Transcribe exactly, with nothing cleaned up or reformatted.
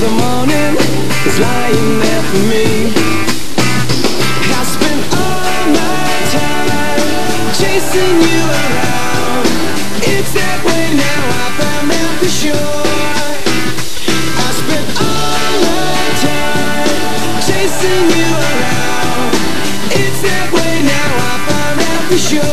the morning is lying there for me. I spent all my time chasing you around. It's that way now, I found out for sure. I spent all my time chasing you around. It's that way now, I found out for sure.